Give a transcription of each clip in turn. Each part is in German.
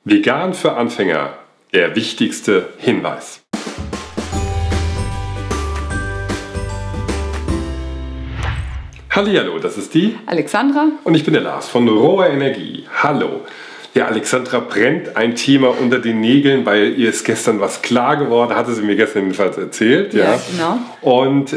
Vegan für Anfänger, der wichtigste Hinweis. Hallihallo, das ist die Alexandra und ich bin der Lars von Rohe Energie. Hallo. Ja, Alexandra brennt ein Thema unter den Nägeln, weil ihr ist gestern was klar geworden, hatte sie mir gestern jedenfalls erzählt. Ja, genau. Und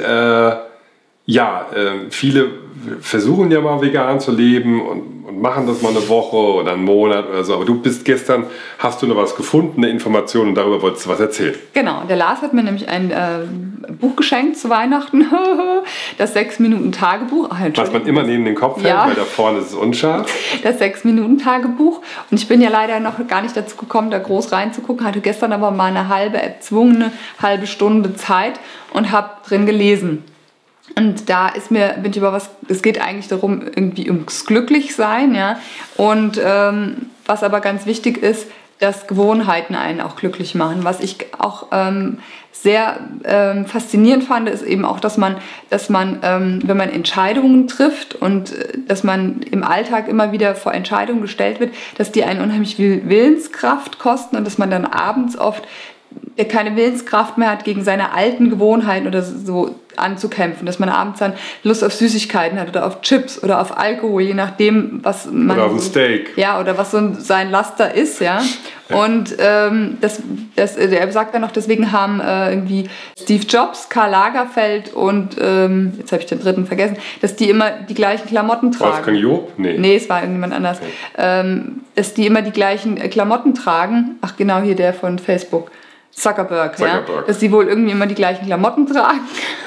viele versuchen ja mal vegan zu leben und machen das mal eine Woche oder einen Monat oder so. Aber du bist gestern, hast du noch was gefunden, eine Information und darüber wolltest du was erzählen. Genau, der Lars hat mir nämlich ein Buch geschenkt zu Weihnachten, das 6-Minuten-Tagebuch. Was man immer neben den Kopf hält, weil da vorne ist es unscharf. Das 6-Minuten-Tagebuch. Und ich bin ja leider noch gar nicht dazu gekommen, da groß reinzugucken, hatte gestern aber mal eine erzwungene halbe Stunde Zeit und habe drin gelesen. Und da bin ich über was, es geht eigentlich darum, irgendwie ums Glücklichsein, ja. Und was aber ganz wichtig ist, dass Gewohnheiten einen auch glücklich machen. Was ich auch sehr faszinierend fand, ist eben auch, dass man, wenn man Entscheidungen trifft und dass man im Alltag immer wieder vor Entscheidungen gestellt wird, dass die einen unheimlich viel Willenskraft kosten und dass man dann abends oft keine Willenskraft mehr hat, gegen seine alten Gewohnheiten oder so anzukämpfen, dass man abends dann Lust auf Süßigkeiten hat oder auf Chips oder auf Alkohol, je nachdem, was man... Oder auf ein Steak. Ja, oder was so sein Laster ist, ja. Und er sagt dann noch, deswegen haben irgendwie Steve Jobs, Karl Lagerfeld und, jetzt habe ich den dritten vergessen, dass die immer die gleichen Klamotten tragen. Wolfgang Job? Nee, es war irgendjemand anders. Okay. Dass die immer die gleichen Klamotten tragen. Ach genau, hier der von Facebook. Zuckerberg. Ja? Dass die wohl irgendwie immer die gleichen Klamotten tragen,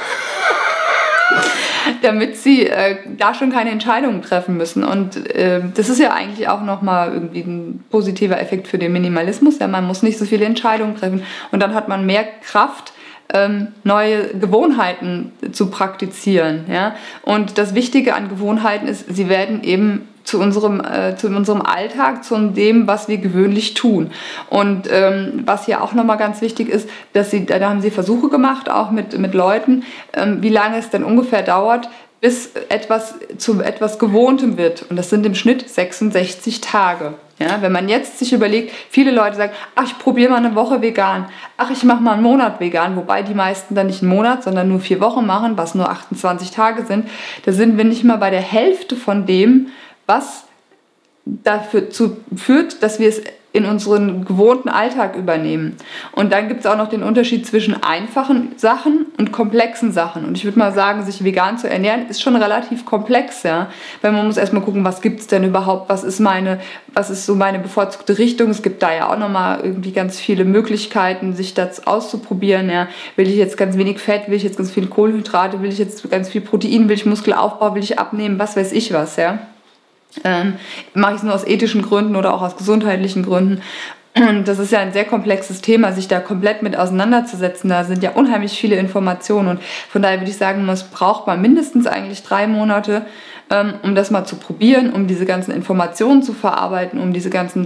damit sie da schon keine Entscheidungen treffen müssen. Und das ist ja eigentlich auch nochmal irgendwie ein positiver Effekt für den Minimalismus. Ja? Man muss nicht so viele Entscheidungen treffen. Und dann hat man mehr Kraft, neue Gewohnheiten zu praktizieren. Ja? Und das Wichtige an Gewohnheiten ist, sie werden eben zu unserem Alltag, zu dem, was wir gewöhnlich tun. Und was hier auch nochmal ganz wichtig ist, da haben sie Versuche gemacht, auch mit Leuten, wie lange es denn ungefähr dauert, bis etwas zu etwas Gewohntem wird. Und das sind im Schnitt 66 Tage. Ja, wenn man jetzt sich überlegt, viele Leute sagen, ach, ich probiere mal eine Woche vegan, ach, ich mache mal einen Monat vegan, wobei die meisten dann nicht einen Monat, sondern nur 4 Wochen machen, was nur 28 Tage sind, da sind wir nicht mal bei der Hälfte von dem, was dazu führt, dass wir es in unseren gewohnten Alltag übernehmen. Und dann gibt es auch noch den Unterschied zwischen einfachen Sachen und komplexen Sachen. Und ich würde mal sagen, sich vegan zu ernähren, ist schon relativ komplex, ja. Weil man muss erstmal gucken, was gibt es denn überhaupt, was ist so meine bevorzugte Richtung. Es gibt da ja auch nochmal irgendwie ganz viele Möglichkeiten, sich das auszuprobieren, ja. Will ich jetzt ganz wenig Fett, will ich jetzt ganz viele Kohlenhydrate, will ich jetzt ganz viel Protein, will ich Muskelaufbau, will ich abnehmen, was weiß ich was, ja. Mache ich es nur aus ethischen Gründen oder auch aus gesundheitlichen Gründen. Und das ist ja ein sehr komplexes Thema, sich da komplett mit auseinanderzusetzen. Da sind ja unheimlich viele Informationen und von daher würde ich sagen, es braucht man mindestens eigentlich 3 Monate, um das mal zu probieren, um diese ganzen Informationen zu verarbeiten, um diese ganzen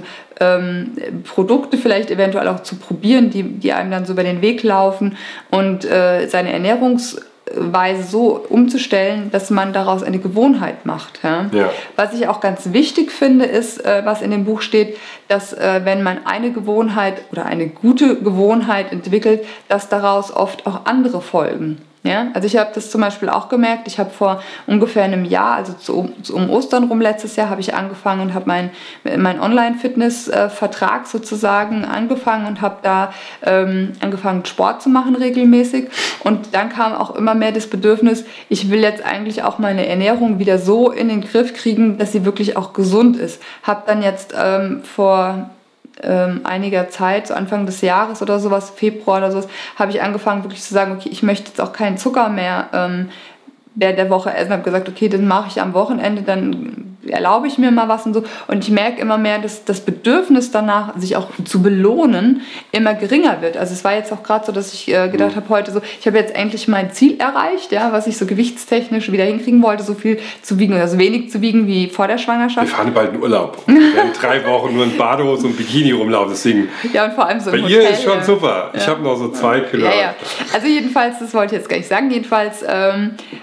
Produkte vielleicht eventuell auch zu probieren, die einem dann so über den Weg laufen und seine Ernährungsweise so umzustellen, dass man daraus eine Gewohnheit macht. Ja? Ja. Was ich auch ganz wichtig finde, ist, was in dem Buch steht, dass wenn man eine Gewohnheit oder eine gute Gewohnheit entwickelt, dass daraus oft auch andere folgen. Ja? Also ich habe das zum Beispiel auch gemerkt, ich habe vor ungefähr einem Jahr, also um Ostern rum letztes Jahr, habe ich angefangen und habe mein Online-Fitness-Vertrag sozusagen angefangen und habe da angefangen Sport zu machen regelmäßig und dann kam auch immer mehr das Bedürfnis, ich will jetzt eigentlich auch meine Ernährung wieder so in den Griff kriegen, dass sie wirklich auch gesund ist. Habe dann jetzt vor einiger Zeit, so Anfang des Jahres oder sowas, Februar oder sowas, habe ich angefangen wirklich zu sagen, okay, ich möchte jetzt auch keinen Zucker mehr der Woche essen. Habe gesagt, okay, das mache ich am Wochenende, dann erlaube ich mir mal was und so. Und ich merke immer mehr, dass das Bedürfnis danach, sich auch zu belohnen, immer geringer wird. Also es war jetzt auch gerade so, dass ich gedacht habe heute so, ich habe jetzt endlich mein Ziel erreicht, ja, was ich so gewichtstechnisch wieder hinkriegen wollte, so viel zu wiegen oder so wenig zu wiegen wie vor der Schwangerschaft. Wir fahren bald in Urlaub. Wir werden 3 Wochen nur in Badehose und Bikini rumlaufen, deswegen. Ja, und vor allem so bei im ihr Hotel, ist schon super. Ich habe noch so 2 Kilo. Ja. Also jedenfalls, das wollte ich jetzt gar nicht sagen, jedenfalls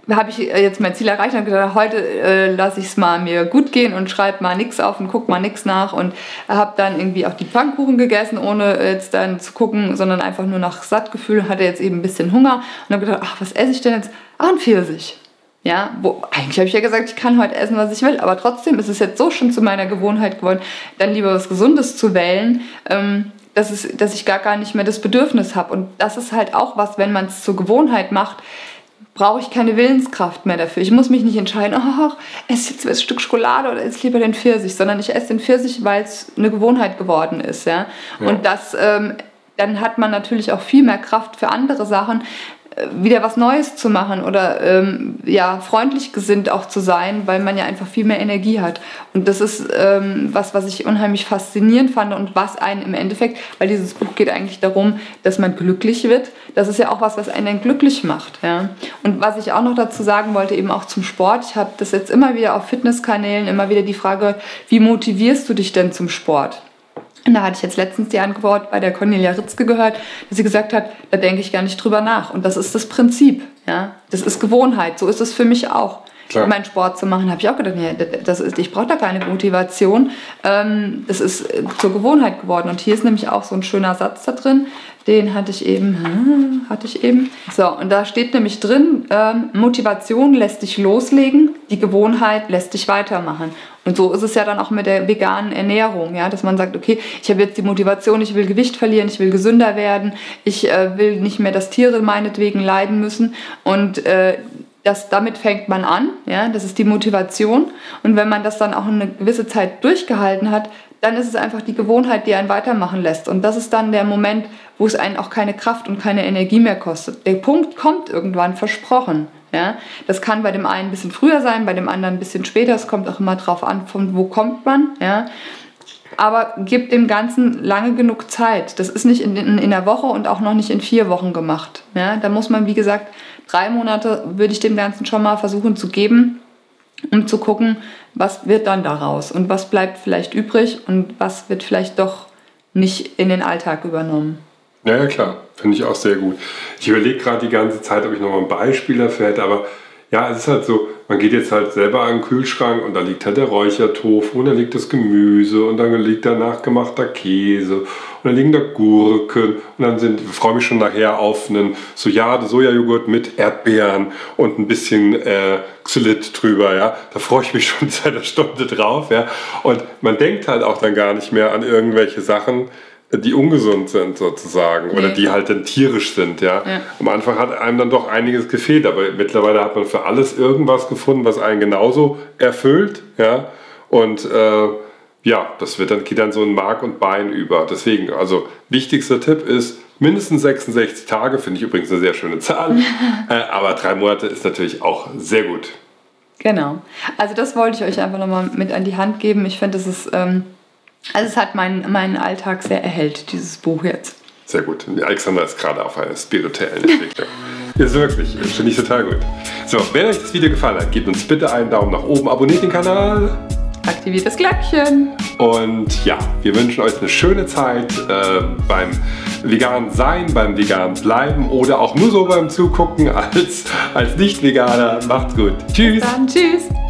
habe ich jetzt mein Ziel erreicht und gedacht, heute lasse ich es mal mir gut gehen und schreibe mal nichts auf und gucke mal nichts nach und habe dann irgendwie auch die Pfannkuchen gegessen, ohne jetzt dann zu gucken, sondern einfach nur nach Sattgefühl, hatte jetzt eben ein bisschen Hunger und habe gedacht, ach, was esse ich denn jetzt? Ah, ein Pfirsich. Ja, eigentlich habe ich ja gesagt, ich kann heute essen, was ich will, aber trotzdem ist es jetzt so schon zu meiner Gewohnheit geworden, dann lieber was Gesundes zu wählen, dass ich gar nicht mehr das Bedürfnis habe. Und das ist halt auch was, wenn man es zur Gewohnheit macht, brauche ich keine Willenskraft mehr dafür. Ich muss mich nicht entscheiden, esse jetzt ein Stück Schokolade oder esse lieber den Pfirsich, sondern ich esse den Pfirsich, weil es eine Gewohnheit geworden ist. Ja? Ja. Und dann hat man natürlich auch viel mehr Kraft für andere Sachen, wieder was Neues zu machen oder freundlich gesinnt auch zu sein, weil man ja einfach viel mehr Energie hat. Und das ist was ich unheimlich faszinierend fand und was einen im Endeffekt, weil dieses Buch geht eigentlich darum, dass man glücklich wird. Das ist ja auch was einen dann glücklich macht. Ja. Und was ich auch noch dazu sagen wollte, eben auch zum Sport, ich habe das jetzt immer wieder auf Fitnesskanälen, immer wieder die Frage, wie motivierst du dich denn zum Sport? Und da hatte ich jetzt letztens die Antwort bei der Cornelia Ritzke gehört, dass sie gesagt hat, da denke ich gar nicht drüber nach. Und das ist das Prinzip. Ja? Das ist Gewohnheit. So ist es für mich auch. Klar. Meinen Sport zu machen, habe ich auch gedacht, ich brauche da keine Motivation. Das ist zur Gewohnheit geworden. Und hier ist nämlich auch so ein schöner Satz da drin. Den hatte ich eben. So, und da steht nämlich drin, Motivation lässt dich loslegen, die Gewohnheit lässt dich weitermachen. Und so ist es ja dann auch mit der veganen Ernährung, ja, dass man sagt, okay, ich habe jetzt die Motivation, ich will Gewicht verlieren, ich will gesünder werden, ich will nicht mehr, dass Tiere meinetwegen leiden müssen. Und damit fängt man an, ja, das ist die Motivation. Und wenn man das dann auch eine gewisse Zeit durchgehalten hat, dann ist es einfach die Gewohnheit, die einen weitermachen lässt. Und das ist dann der Moment, wo es einen auch keine Kraft und keine Energie mehr kostet. Der Punkt kommt irgendwann, versprochen. Ja? Das kann bei dem einen ein bisschen früher sein, bei dem anderen ein bisschen später. Es kommt auch immer drauf an, von wo kommt man. Ja? Aber gibt dem Ganzen lange genug Zeit. Das ist nicht in der Woche und auch noch nicht in 4 Wochen gemacht. Ja? Da muss man, wie gesagt, 3 Monate würde ich dem Ganzen schon mal versuchen zu geben, um zu gucken, was wird dann daraus und was bleibt vielleicht übrig und was wird vielleicht doch nicht in den Alltag übernommen. Ja, klar, finde ich auch sehr gut. Ich überlege gerade die ganze Zeit, ob ich nochmal ein Beispiel dafür hätte, aber ja, es ist halt so, man geht jetzt halt selber an den Kühlschrank und da liegt halt der Räuchertofu und da liegt das Gemüse und dann liegt da nachgemachter Käse und dann liegen da Gurken und dann freue mich schon nachher auf einen Sojajoghurt mit Erdbeeren und ein bisschen Xylit drüber, ja. Da freue ich mich schon seit einer Stunde drauf, ja. Und man denkt halt auch dann gar nicht mehr an irgendwelche Sachen, die ungesund sind sozusagen oder die halt dann tierisch sind, ja. Am Anfang hat einem dann doch einiges gefehlt, aber mittlerweile hat man für alles irgendwas gefunden, was einen genauso erfüllt, ja. Und das geht dann so in Mark und Bein über. Deswegen, also wichtigster Tipp ist mindestens 66 Tage, finde ich übrigens eine sehr schöne Zahl, aber 3 Monate ist natürlich auch sehr gut. Genau, also das wollte ich euch einfach nochmal mit an die Hand geben. Ich finde, es hat meinen Alltag sehr erhellt, dieses Buch jetzt. Sehr gut. Alexandra ist gerade auf einer spirituellen Entwicklung. Ist wirklich, finde ich total gut. So, wenn euch das Video gefallen hat, gebt uns bitte einen Daumen nach oben, abonniert den Kanal. Aktiviert das Glöckchen. Und ja, wir wünschen euch eine schöne Zeit beim vegan sein, beim vegan bleiben oder auch nur so beim Zugucken als Nicht-Veganer. Macht's gut. Tschüss. Dann tschüss.